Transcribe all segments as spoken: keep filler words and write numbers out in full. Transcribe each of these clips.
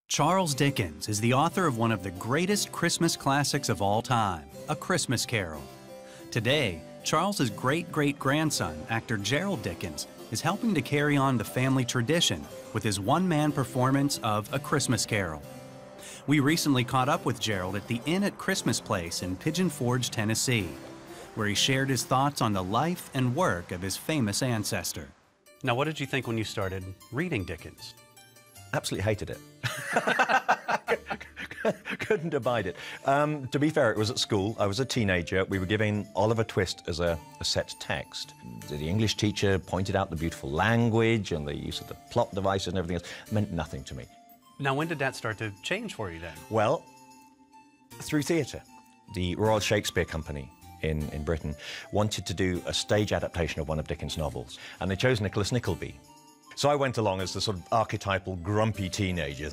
Charles Dickens is the author of one of the greatest Christmas classics of all time, A Christmas Carol. Today, Charles's great-great-grandson, actor Gerald Dickens, is helping to carry on the family tradition with his one-man performance of A Christmas Carol. We recently caught up with Gerald at the Inn at Christmas Place in Pigeon Forge, Tennessee, where he shared his thoughts on the life and work of his famous ancestor. Now, what did you think when you started reading Dickens? Absolutely hated it. Couldn't abide it. Um, to be fair, it was at school. I was a teenager. We were giving Oliver Twist as a, a set text. The English teacher pointed out the beautiful language and the use of the plot devices and everything else. It meant nothing to me. Now, when did that start to change for you then? Well, through theatre. The Royal Shakespeare Company in, in Britain wanted to do a stage adaptation of one of Dickens' novels, and they chose Nicholas Nickleby. So I went along as the sort of archetypal grumpy teenager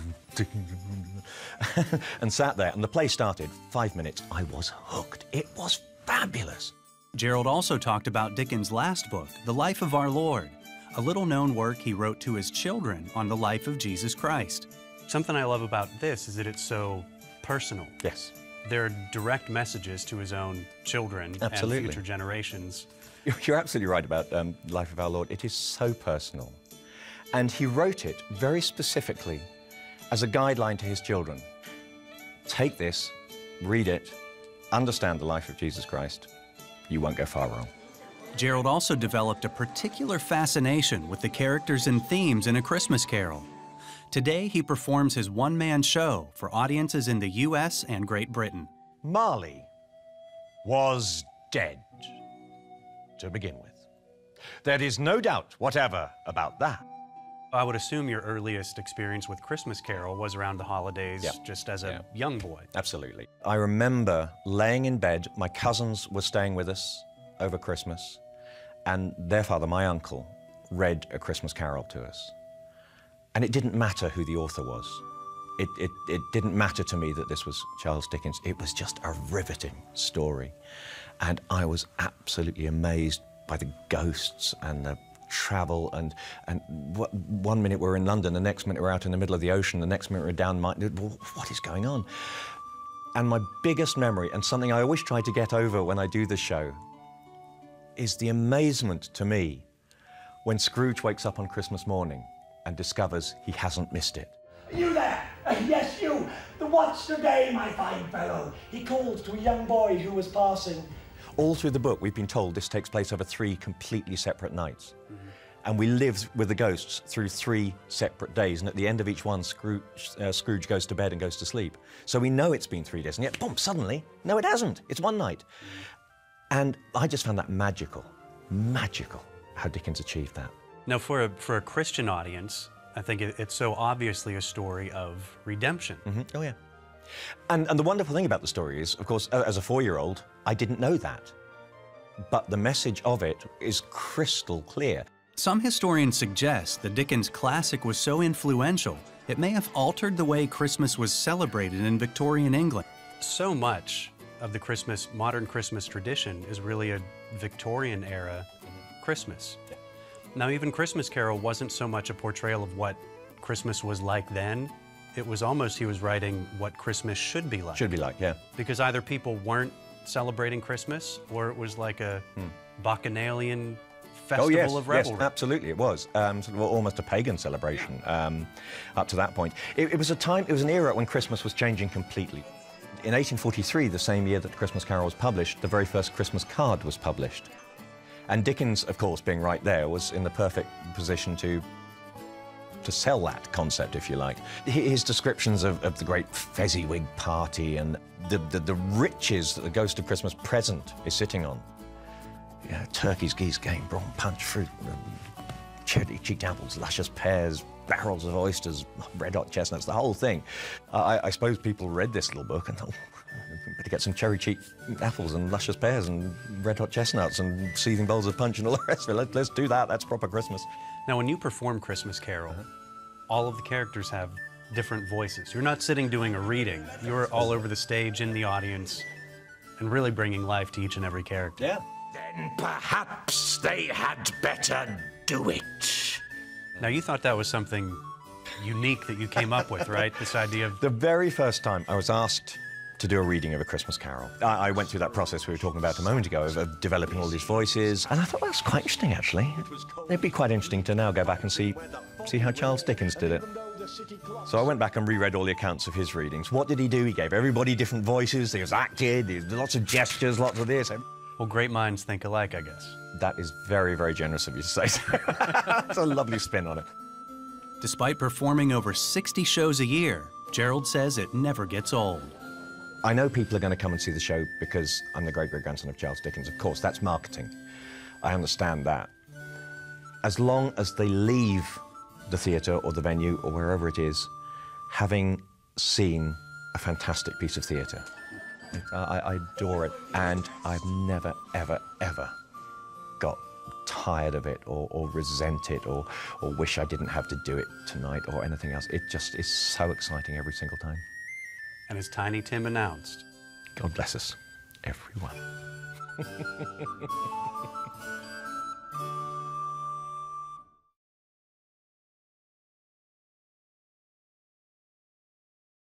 and sat there, and the play started. Five minutes, I was hooked. It was fabulous. Gerald also talked about Dickens' last book, The Life of Our Lord, a little-known work he wrote to his children on the life of Jesus Christ. Something I love about this is that it's so personal. Yes. There are direct messages to his own children Absolutely. and future generations. You're absolutely right about um, Life of Our Lord. It is so personal. And he wrote it very specifically as a guideline to his children. Take this, read it, understand the life of Jesus Christ. You won't go far wrong. Gerald also developed a particular fascination with the characters and themes in A Christmas Carol. Today, he performs his one-man show for audiences in the U S and Great Britain. Marley was dead, to begin with. There is no doubt whatever about that. I would assume your earliest experience with Christmas Carol was around the holidays, Yeah. just as a Yeah. young boy. Absolutely. I remember laying in bed, my cousins were staying with us over Christmas, and their father, my uncle, read A Christmas Carol to us. And it didn't matter who the author was. It, it, it didn't matter to me that this was Charles Dickens. It was just a riveting story. And I was absolutely amazed by the ghosts and the travel, and, and one minute we're in London, the next minute we're out in the middle of the ocean, the next minute we're down my... What is going on? And my biggest memory, and something I always try to get over when I do the show, is the amazement to me when Scrooge wakes up on Christmas morning and discovers he hasn't missed it. You there? Uh, yes, you. The what's today, my fine fellow? He called to a young boy who was passing. All through the book, we've been told this takes place over three completely separate nights. Mm-hmm. And we live with the ghosts through three separate days. And at the end of each one, Scrooge, uh, Scrooge goes to bed and goes to sleep. So we know it's been three days. And yet, boom, suddenly, no, it hasn't. It's one night. Mm-hmm. And I just found that magical, magical, how Dickens achieved that. Now, for a, for a Christian audience, I think it, it's so obviously a story of redemption. Mm-hmm. Oh, yeah. And, and the wonderful thing about the story is, of course, as a four-year-old, I didn't know that. But the message of it is crystal clear. Some historians suggest the Dickens classic was so influential, it may have altered the way Christmas was celebrated in Victorian England. So much of the Christmas, modern Christmas tradition is really a Victorian-era Christmas. Yeah. Now, even Christmas Carol wasn't so much a portrayal of what Christmas was like then. It was almost he was writing what Christmas should be like. Should be like, yeah. Because either people weren't celebrating Christmas, or it was like a hmm. bacchanalian festival oh, yes, of revelry. Yes, absolutely, it was. Um, sort of almost a pagan celebration um, up to that point. It, it was a time, it was an era when Christmas was changing completely. In eighteen forty-three, the same year that Christmas Carol was published, the very first Christmas card was published. And Dickens, of course, being right there, was in the perfect position to to sell that concept, if you like. His descriptions of, of the great Fezziwig party and the, the, the riches that the Ghost of Christmas Present is sitting on. You know, turkeys, geese, game, brawn, punch, fruit, cherry-cheeked apples, luscious pears, barrels of oysters, red-hot chestnuts, the whole thing. I, I suppose people read this little book and thought, better get some cherry-cheeked apples and luscious pears and red-hot chestnuts and seething bowls of punch and all the rest of it. Let, let's do that. That's proper Christmas. Now, when you perform Christmas Carol, all of the characters have different voices. You're not sitting doing a reading. You're all over the stage, in the audience, and really bringing life to each and every character. Yeah. Then perhaps they had better do it. Now, you thought that was something unique that you came up with, right? This idea of... The very first time I was asked to do a reading of A Christmas Carol, I, I went through that process we were talking about a moment ago of, of developing all these voices, and I thought that's quite interesting, actually. It'd be quite interesting to now go back and see, see how Charles Dickens did it. So I went back and reread all the accounts of his readings. What did he do? He gave everybody different voices. He was acted, there was lots of gestures, lots of this. Well, great minds think alike, I guess. That is very, very generous of you to say so. That's a lovely spin on it. Despite performing over sixty shows a year, Gerald says it never gets old. I know people are going to come and see the show because I'm the great-great-grandson of Charles Dickens. Of course, that's marketing. I understand that. As long as they leave the theatre or the venue or wherever it is, having seen a fantastic piece of theatre. I, I adore it, and I've never, ever, ever got tired of it or, or resent it or, or wish I didn't have to do it tonight or anything else. It just is so exciting every single time. And as Tiny Tim announced, God bless us, everyone.